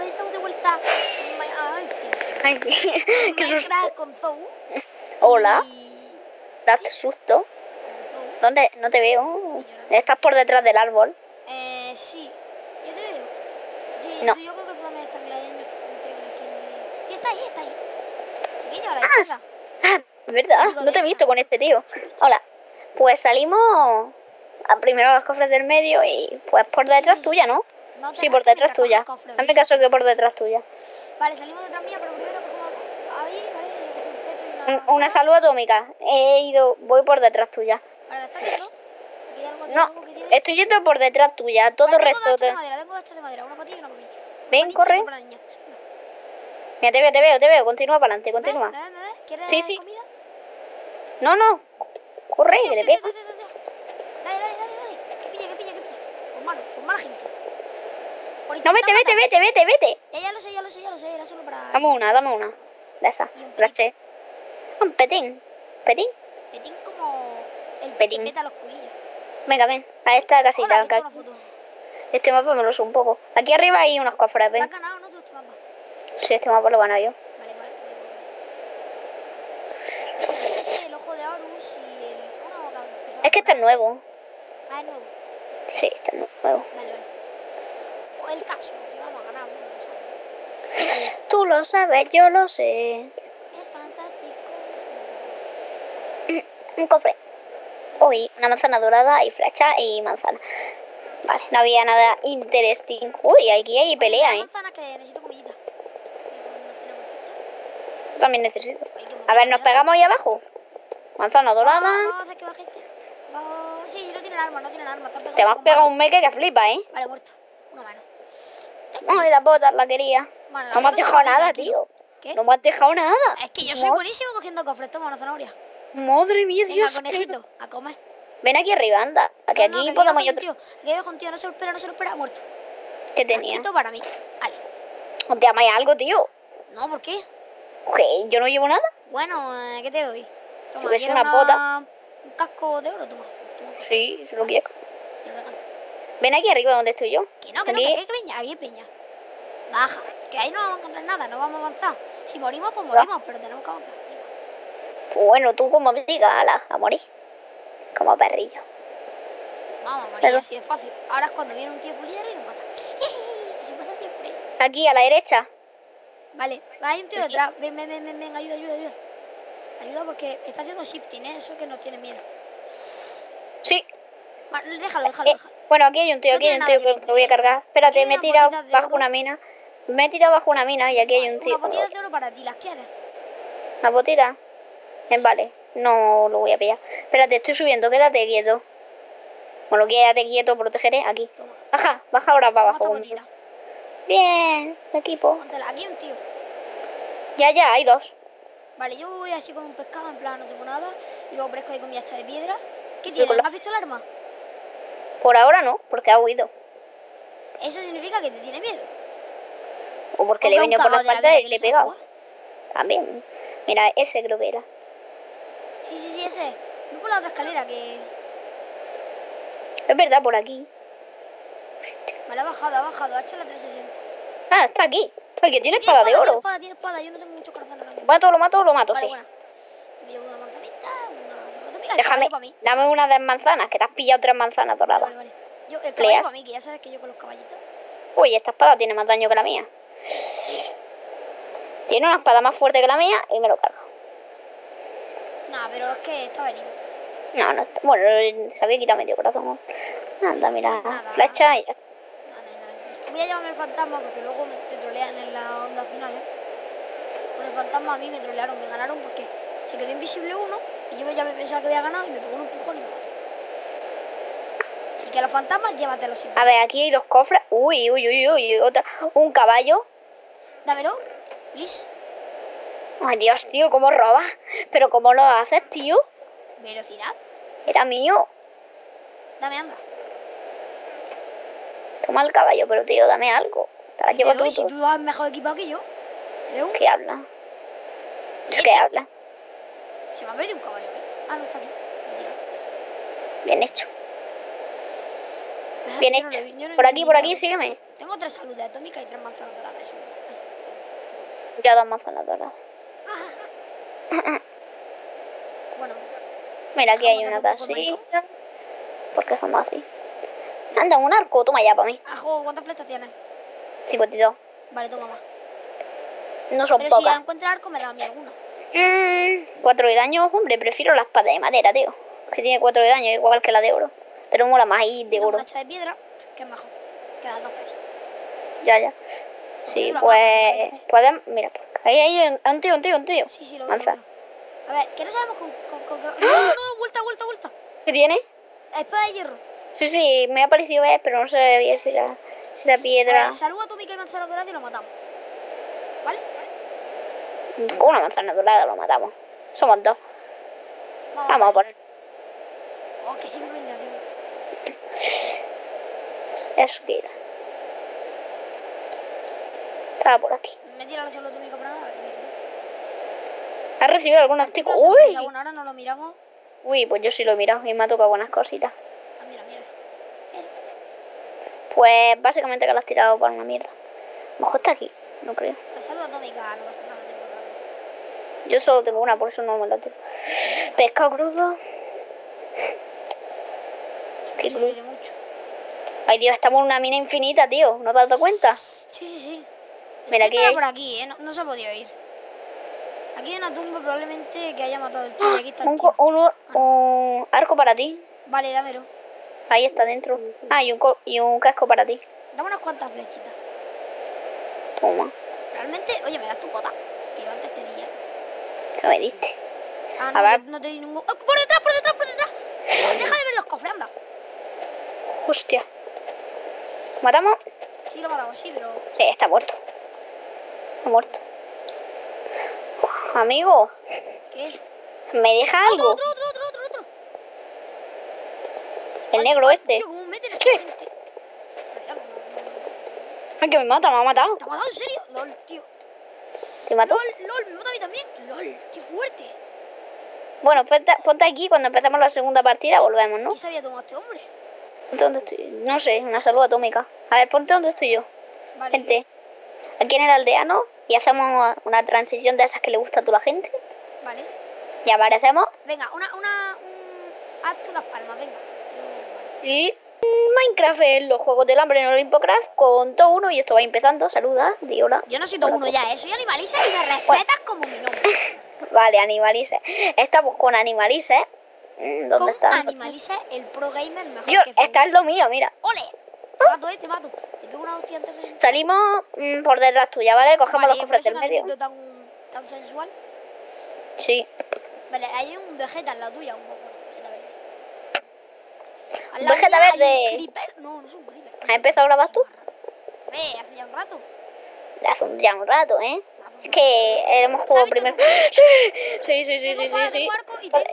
estamos de vuelta. Ay, sí. Ay, qué susto. Minecraft con Zou. Hola, Y... date susto. Zou. ¿Dónde? No te veo. Estás por detrás del árbol. Sí. Yo te veo. Sí, No. yo creo que tú también estás mirando. Sí, está ahí, está ahí. Chiquillo, a la Ah, izquierda. es verdad. Digo, No te he derecha. visto con este tío. Hola. Pues salimos primero a los cofres del medio y pues por detrás Sí. tuya, ¿no? No te Sí, por rasques detrás mientras coges tuya. el cofre, Hazme ¿veis? caso que por detrás tuya. Vale, salimos detrás mía, pero primero cogemos ahí, Una salud atómica. Voy por detrás tuya. Vale, ¿estás viendo? Aquí hay algo, aquí hay No, algo que tiene. estoy yendo por detrás tuya. Todo Vale, el resto. tengo 2 hachas de madera, tengo 2 hachas de madera, una para ti y una para mí. Ven, Una corre. para la niña. Mira, te veo. Continúa para adelante, continúa. ¿Me ves? ¿Quieres Sí, sí. comida? No. Corre, que te pego. Dale. Que pilla. Por mala gente. Por No, intentar matar. vete. Ya lo sé, era solo para... Dame una. De esa. Y un petín. Gracias. Un petín. ¿Petín? Petín como... El Petín. que mete a los culillos. Venga, ven. A esta casita. Hola, acá. una foto. Este mapa me lo sé un poco. Aquí arriba hay unos cofres, ¿Te has ven. ganado, no? Tú, este mapa. Sí, este mapa lo gano yo. Vale. El ojo de Horus y el... Es que este es nuevo. Ah, es nuevo. Sí, este es nuevo. Vale. O el caso, que vamos a ganar. No lo sabes. Tú lo sabes, yo lo sé. Es fantástico. Un cofre. Uy, una manzana dorada y flecha y manzana. Vale, no había nada interesting. Uy, aquí hay pelea, Oye, ¿eh? manzana que necesito comidita. Yo también necesito. A ver, ¿nos pegamos ahí abajo? Manzana dorada. Vamos a hacer que baje este. Sí, no tienen arma. Te me has pegado un meque que flipa, ¿eh? Vale, muerto. Una mano. Ay, las botas la quería. Vale, No me has dejado nada, tío. ¿Qué? No me has dejado nada. Es que yo soy buenísimo cogiendo cofres. Toma una zanahoria. Madre mía, Venga, Dios. conejito, a comer. Ven aquí arriba, anda. A que aquí podamos ir otro. Que dejo un tío, no se lo espera, muerto. ¿Qué tenía? Esto para mí. Vale. ¿No te llamáis algo, tío? No, ¿por qué? ¿Qué? ¿Yo no llevo nada? Bueno, ¿qué te doy? Toma, Yo que soy ¿quieres una bota. un casco de oro? Toma. Sí, se lo quiero. Te lo regalo. Ven aquí arriba donde estoy yo. Que no, Aquí. que peña, aquí hay peña. Baja, que ahí no vamos a encontrar nada, no vamos a avanzar. Si morimos, pues morimos, pero tenemos que avanzar. Pues bueno, tú como me digas, ala, a morir. Como perrillo. Vamos a morir, Pero- así de fácil. Ahora es cuando viene un tío puliero y nos mata. Eso pasa siempre. Aquí, a la derecha. Vale, hay un tío detrás. Ven, ayuda. Ayuda porque está haciendo shifting, ¿eh? Eso que nos tiene miedo. Sí. Vale, déjalo. Bueno, aquí hay un tío, No tiene nada que que lo voy a cargar. Espérate, Aquí me he hay tirado unas botitas de bajo oro. una mina. Me he tirado bajo una mina y aquí hay un tío. Una botella de oro para ti, ¿las quieres? ¿Una botita? Vale, no lo voy a pillar. Espérate, estoy subiendo, quédate quieto. Bueno, quédate quieto, protegeré. Aquí. Toma. Baja ahora para Toma abajo. esta botita. Bien, equipo. Póntela. Aquí hay un tío. Ya, hay dos. Vale, yo voy así con un pescado, en plan, no tengo nada. Y luego aparezco ahí con mi hacha de piedra. ¿Qué Yo con tiene? la- ¿Has visto el arma? Por ahora no, porque ha huido. Eso significa que te tiene miedo. O porque O le he que venido un por la cagao de la espalda vida y que le he no sabe pegado. jugar. También. Mira, ese creo que era. Sí, ese. Voy por la otra escalera que... Es verdad, por aquí. Vale, ha bajado, ha hecho la 360. Ah, está aquí. Ay, que tiene espada de oro. Tiene espada, yo no tengo mucho corazón ahora mismo. Lo mato, Vale, sí. buena. Me llevo una manzanita, una amiga, Déjame, para mí. dame una de manzanas, que te has pillado 3 manzanas doradas. Vale. Yo, el caballo Pleas. para mí, que ya sabes que yo con los caballitos. Uy, esta espada tiene más daño que la mía. Tiene una espada más fuerte que la mía y me lo cargo. Nah, pero es que está venido. No está. Bueno, se había quitado medio corazón. Anda, mira, Nada. flecha y ya está. Nada. Voy a llevarme el fantasma porque luego te trolean en la onda final, ¿eh? Con el fantasma a mí me trolearon, me ganaron porque se quedó invisible uno y yo ya me pensaba que había ganado y me pegó un empujón y me mató. Así que los fantasmas, llévatelos siempre. A ver, aquí hay 2 cofres. Uy, otra. Un caballo. Dámelo, please. Ay, Dios, tío, ¿cómo robas? ¿Pero cómo lo haces, tío? Velocidad. Era mío. Dame, anda. Toma el caballo, pero tío, dame algo. Te la llevo Te doy, tú. si tú vas mejor equipado que yo. Leo, ¿Qué habla? ¿Qué habla? se me ha perdido un caballo. Ah, no está aquí. Bien hecho. Mentira. Bien Yo no hecho. lo vi, yo no Por vi aquí, ni por nada. aquí, sígueme. Tengo tengo 3 salud atómica y 3 manzanas doradas. Ya 2 manzanas doradas. Bueno, Mira, aquí hay dejamos una de hacer un poco de casita. ¿Por qué somos así? Anda, un arco, toma ya para mí. Ajo, ¿cuántas flechas tienes? 52. Vale, toma más. No son Pero si ya pocas. encuentras arco, me da a mí alguna. 4 de daño, hombre, prefiero la espada de madera, tío. Que tiene 4 de daño, igual que la de oro. Pero mola más ahí de Tengo oro. una hacha de piedra, que es mejor. Que las dos flechas. Ya. Sí, Lo pues... más, Podemos... Mira, ahí hay un tío. Sí, lo veo. Manza. A ver, ¿qué no sabemos con qué? No, vuelta. ¿Qué tiene? Espada de hierro. Sí, me ha parecido ver, pero no sabía si la piedra... Salud atómica y manzana dorada y lo matamos. ¿Vale? Con una manzana dorada lo matamos. Somos 2. Vamos a poner... Oh, que sincronización. Eso que era. Estaba por aquí. Me tira la salud atómica para nada. ¿Has recibido algún artículo? Bueno, ¡Uy! ahora no lo miramos. Uy, pues yo sí lo he mirado y me ha tocado buenas cositas. Ah, mira. Pues básicamente que lo has tirado para una mierda. A lo mejor está aquí, no creo. La salud atómica no pasa nada. Tengo nada. Yo solo tengo una, por eso no me la tiro. Pescado crudo. Qué No crudo. sirve de mucho. Ay, Dios, estamos en una mina infinita, tío. ¿No te has dado cuenta? Sí. Mira, aquí Estaba hay... por aquí, no se ha podido ir. Aquí hay una tumba probablemente que haya matado el tío. Y aquí está el tío. un arco para ti. Vale, dámelo. Ahí está dentro. Ah, y un casco para ti. Dame unas cuantas flechitas. Toma. Realmente, oye, me das tu pota. Que yo antes te di ya. ¿Qué me diste? Ah, A ver. no te di ningún... ¡Oh, ¡por detrás! Deja de ver los cofres, anda. Hostia. ¿Matamos? Sí, lo matamos, sí, pero... Sí, está muerto. Está muerto. Amigo, ¿Qué es? ¿me deja algo? Otro. El negro este. Tío, ¿cómo meten a Sí. esta gente? Ay, que me mata, me ha matado. ¿Te ha matado en serio? LOL, tío. ¿Te mató? LOL, me mata a mí también. LOL, qué fuerte. Bueno, ponte aquí cuando empezamos la segunda partida, volvemos, ¿no? ¿Qué se había tomado este hombre? ¿Dónde estoy? No sé, una salud atómica. A ver, ponte donde estoy yo. Vale. Gente, aquí en el aldeano y hacemos una transición de esas que le gusta a toda la gente. Vale. Y aparecemos Venga, hazte unas palmas, venga. y Minecraft en los juegos del hambre en Olympocraft con todo uno y esto va empezando. Saluda, di hola. Yo no soy todo uno ya, soy Animalisa y me respetas como mi nombre. Vale, Animalice. Estamos con Animalice. ¿Dónde Con está? Animalisa, el pro gamer mejor Dios, que tú. esta es lo mío, mira. ¡Ole! Te mato. Te pego una hostia antes de... Salimos por detrás tuya, ¿vale? Cogemos los Vale, cofres por del eso medio. tan sensual. Sí. Vale, hay un vegeta en la tuya, un poco. Al Un lado vegeta mía hay verde. un creeper. No es un creeper. ¿Has empezado a grabar tú? Hace ya un rato. Hace ya un rato, ¿eh? Es que hemos jugado primero. ¡Sí! Sí. Vale,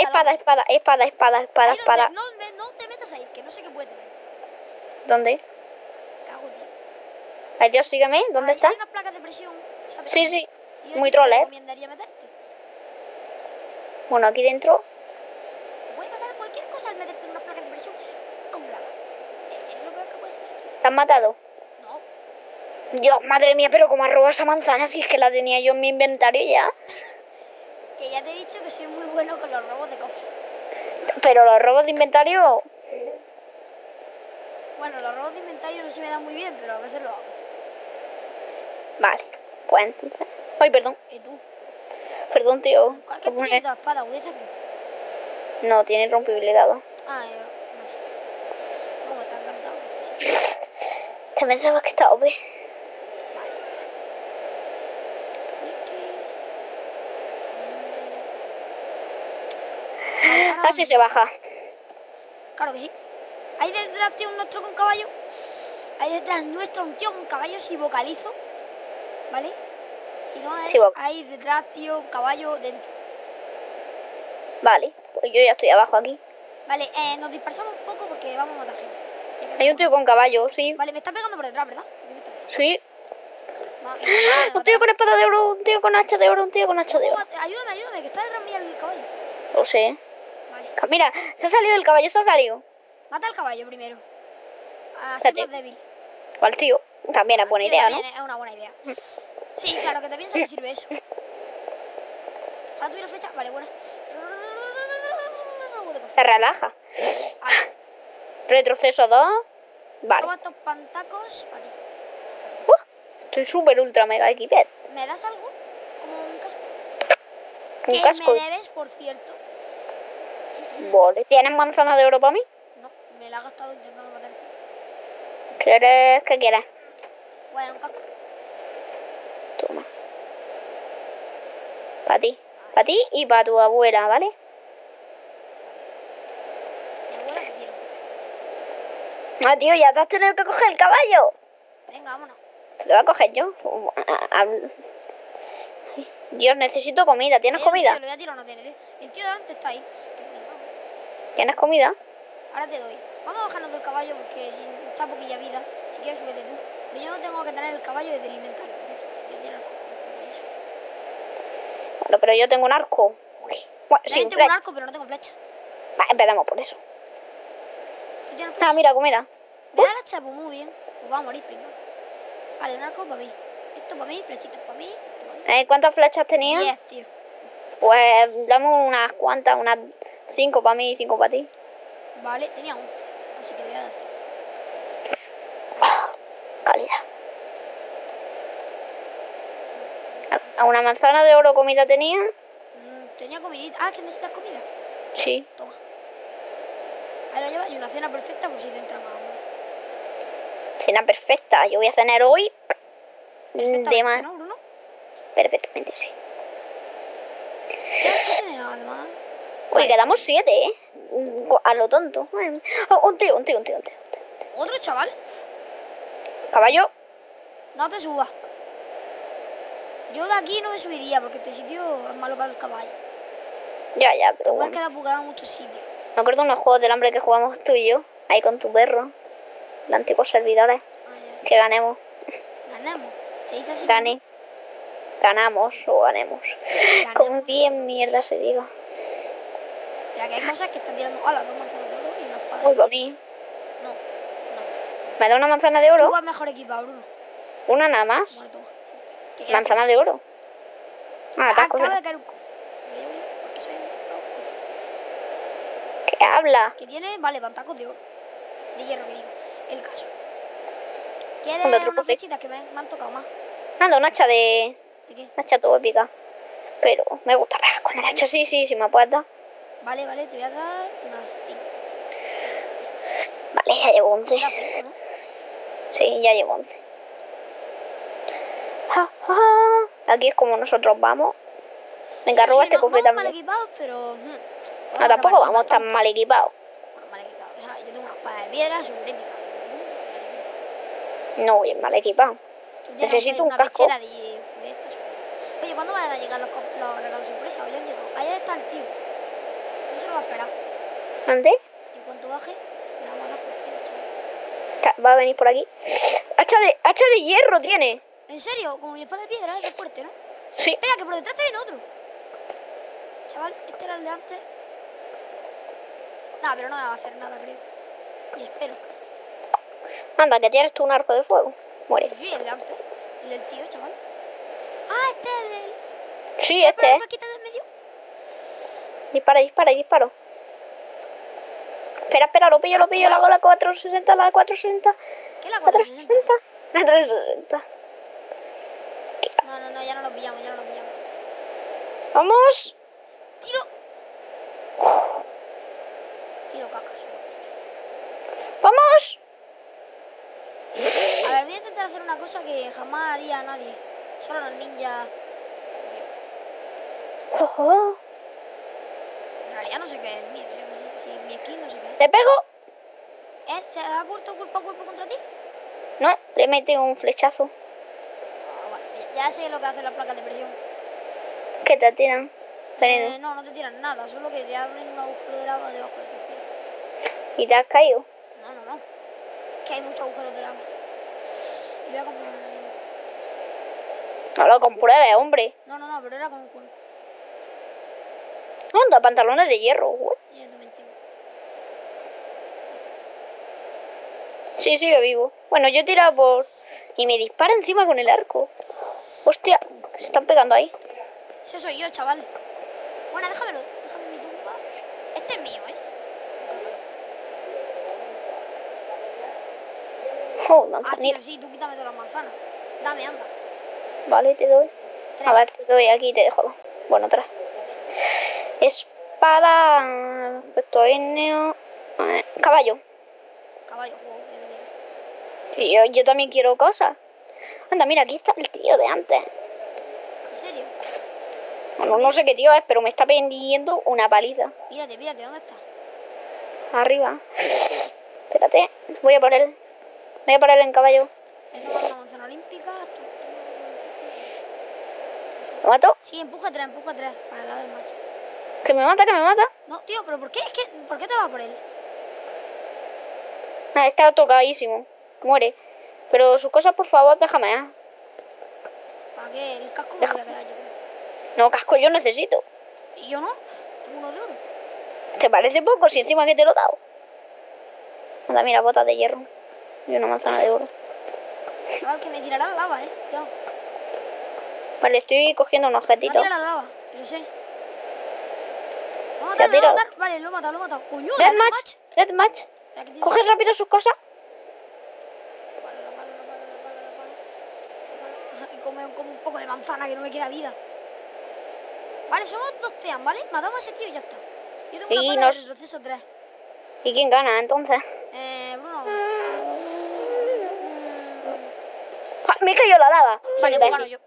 espada. No te metas ahí, que no sé qué puede tener. ¿Dónde? Cago, tío. Ay, Dios, sígueme. ¿Dónde Ahí está? hay unas placas de presión. ¿sabes? Sí. Y yo Muy te troll, ¿eh? recomendaría meterte. Bueno, aquí dentro. Te puede pasar cualquier cosa al meterte en unas placas de presión con grava. Es lo peor que puede ser. ¿Te han matado? No. Dios, madre mía, pero cómo has robado esa manzana si es que la tenía yo en mi inventario ya. Que ya te he dicho que soy muy bueno con los robos de cofre. Pero los robos de inventario... Bueno, los robos de inventario no se me dan muy bien, pero a veces lo hago. Vale, pues entonces... Ay, perdón. ¿Y tú? Perdón, tío. ¿Qué pones la espada? Voy a hacer aquí. No, tiene rompibilidad. Ah, yo... No sé. ¿Cómo te ha encantado? Te pensabas que estaba OP. Así se baja. Claro que sí. Hay detrás de un nuestro con caballo. Hay detrás nuestro un tío con caballo si vocalizo. ¿Vale? Si no, Sí, hay detrás, tío, un caballo dentro. Vale, pues yo ya estoy abajo aquí. Vale, nos dispersamos un poco porque vamos a matar gente. Hay un tío con caballo, sí. Vale, me está pegando por detrás, ¿verdad? Sí. Vale, Un tío con espada de oro, un tío con hacha de oro, un tío con hacha de oro. Ayúdame, que está detrás mío el caballo. Lo sé. Vale. Mira, se ha salido el caballo, se ha salido. Mata al caballo primero. Así Espérate. más débil. ¿Cuál tío? También es buena Que idea, ¿no? también es una buena idea. Sí, claro, que te piensas que sirve eso. Ahora tuviera flecha, vale, buena. Se relaja. Vale, Retroceso 2. Vale. toma estos pantacos. Vale. Estoy súper ultra mega equipado. ¿Me das algo? Como un casco. Un Que casco. me debes, por cierto. Vale. ¿Tienes manzana de oro para mí? No, me la he gastado intentando matar. ¿Quieres? ¿Qué quieres? Bueno, un casco. Toma. Para ti. Para ti y para tu abuela, ¿vale? Mi abuela que quiero. Ah, tío, ya te has tenido que coger el caballo. Venga, vámonos. Lo voy a coger yo. Dios, necesito comida. ¿Tienes comida? Tío, lo voy a tirar, no tiene, tío. El tío de antes está ahí. ¿Tienes comida? Ahora te doy. Vamos a bajarnos del caballo porque si está poquilla vida, si quieres súbete tú. Pero yo no tengo que tener el caballo desde el inventario. Yo tengo el Bueno, pero yo tengo un arco. Uy. Bueno, sí, tengo un arco, pero no tengo flecha. Va, empezamos por eso. ¿Tú tienes flecha? Ah, mira, comida. Me da la chapo muy bien. Pues va a morir primero. Vale, un arco para mí. Esto para mí, flechitas para mí. ¿Cuántas flechas tenías? 10, tío. Pues dame unas cuantas, unas 5 para mí y 5 para ti. Vale, tenía 11. Así que voy a dar. Calidad. ¿A una manzana de oro comida tenía? Tenía comidita. Ah, que necesitas comida. Sí. Toma. Ahí lo llevas y una cena perfecta por si te entra más hambre. Cena perfecta. Yo voy a cenar hoy. De más. ¿No, Bruno? Perfectamente, sí. ¿Qué tienes además? Uy, quedamos 7, ¿eh? A lo tonto. Oh, un tío. ¿Otro chaval? Caballo. No te subas. Yo de aquí no me subiría porque este sitio es malo para el caballo. Ya, Te pero puedes bueno. quedar bugado en muchos sitios. Me acuerdo de unos juegos del hambre que jugamos tú y yo. Ahí con tu perro. De antiguos servidores. Ah, Que ganemos. ya. Ganamos. Se dice así. Gane. Ganamos o ganemos. Ganemos. Como bien mierda se diga. Mira que hay cosas que están tirando. Hola, dos manzanas de oro y una espada. Uy, para mí. No, no. ¿Me da una manzana de Tú oro? vas mejor equipado, Bruno. Una nada más. Bueno, toma. Te queda- Manzana de oro. Ah, te has Acaba cogido. de caer un co. Porque soy un- ¿Qué habla? Que tiene, vale, pantacos de oro. De hierro, que digo. El caso. ¿Dónde ¿Quieres otro una cofre? flechita que me han tocado más? Anda, un hacha de... ¿De qué? Un hacha todo épica. Pero me gusta pegar con el hacha. Sí, me puedes dar. Vale, vale, te voy a dar unas 5. Vale, ya llevo 11. Era 5, ¿no? Sí, ya llevo 11. Ja, ja. Aquí es como nosotros vamos. Venga, roba este cofre Vamos mal también. equipados, pero... No, tampoco vamos tan mal equipados. Bueno, mal equipados. O sea, yo tengo una espada de piedra súper épica. No voy mal equipado. Tú tienes Necesito un una casco. pechera de estas. Oye, ¿cuándo van a llegar los regalos sorpresa? Hoy han llegado. Allá está el tío. No se lo va a esperar. ¿Dónde? En cuanto baje, me la vamos a dar por ciento. Va a venir por aquí. Hacha de hierro tiene. ¿En serio? Como mi espada de piedra, es fuerte, ¿no? Sí. Espera, que por detrás te viene otro. Chaval, este era el de antes. Nah, pero no me va a hacer nada, creo. Y espero. Anda, que tienes tú un arco de fuego. Muere. Sí, el de antes. El del tío, chaval. Ah, este es el del... Sí, este, ¿Me quitas del medio? Dispara. Espera, lo pillo. Le hago la 460, la 460. ¿Qué es la La 460? 360. La 360. No, ya no lo pillamos. Vamos. Tiro. Tiro cacas. Vamos. A ver, voy a intentar hacer una cosa que jamás haría nadie. Solo los ninjas. Ojo. En realidad no sé qué es mío. Si mi skin no sé qué es. ¿Le pego? ¿Se ha puesto cuerpo a cuerpo contra ti? No, le metí un flechazo. Ah, vale. Ya sé lo que hacen las placas de presión. ¿Qué te tiran? Veneno. No, no te tiran nada. Solo que te abren un agujero de lava debajo de tus pies. ¿Y te has caído? No. Que hay muchos agujeros de lava. Y voy a comprar una. No lo compruebes, hombre. No, pero era con un juego. Anda, pantalones de hierro, güey. Yo no me entiendo. Sí, sigue vivo. Bueno, yo he tirado por... Y me dispara encima con el arco. Hostia, se están pegando ahí. Ese soy yo, chaval. Bueno, déjamelo. Déjame mi tumba. Este es mío, ¿eh? Oh, Ah, manzanita. tío, sí, tú quítame todas las manzanas. Dame, anda. Vale, te doy. A ver, te doy aquí y te dejo. Bueno, otra. Espada. Aspecto ígneo. Caballo. Caballo, juego, bienvenido. Sí, yo también quiero cosas. Anda, mira, aquí está el tío de antes. ¿En serio? Bueno, no sé qué tío es, pero me está pendiendo una paliza. Mírate, mírate, ¿dónde está? Arriba. Espérate, voy a por él. Voy a por él en caballo. He tomado una manzana olímpica. ¿Lo mato? Sí, empuja 3, para el lado del macho. Que me mata, que me mata. No, tío, pero ¿por qué? Es que, ¿por qué te vas por él? Ah, está tocadísimo. Muere. Pero sus cosas, por favor, déjame. ¿Para qué? El casco me lo voy a quedar yo. No, casco yo necesito. ¿Y yo no? Tengo uno de oro. ¿Te parece poco si encima que te lo he dado? Anda, mira, botas de hierro. Y una manzana de oro. Chaval, que me tirará la lava, Cuidado. Vale, estoy cogiendo un Me va a objetito. tirar la lava, lo sé. ¿Te ha Me va a tirado? matar. Vale, lo he matado. Coño, Deathmatch, deathmatch. Espera, que tiene- Coge rápido sus cosas. Y come un poco de manzana que no me queda vida. Vale, somos 2 team, ¿vale? Matamos a ese tío y ya está. Yo tengo Y una pala de retroceso 3. ¿Y quién gana entonces? Bruno. Ah, me cayó la lava. Soy Vale, pues gano imbécil.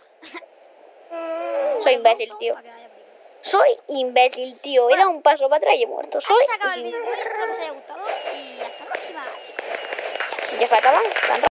yo. Soy imbécil, tío. Para que haya película. Soy imbécil, tío. He dado un paso para atrás y he muerto. Soy Ahí se acaba el vídeo de hoy. imbécil. Espero que os haya gustado. Y hasta la próxima, chicos. Ya se acaban. Tan